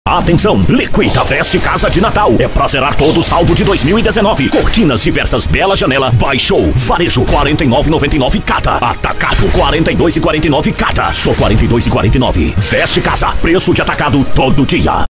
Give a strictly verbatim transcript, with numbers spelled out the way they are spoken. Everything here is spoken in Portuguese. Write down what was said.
Atenção, Liquida Veste Casa de Natal. É pra zerar todo o saldo de dois mil e dezenove. Cortinas diversas Bela Janela, baixou. Varejo quarenta e nove reais e noventa e nove cada. Atacado quarenta e dois reais e quarenta e nove cada. Só quarenta e dois reais e quarenta e nove. Veste Casa, preço de atacado todo dia.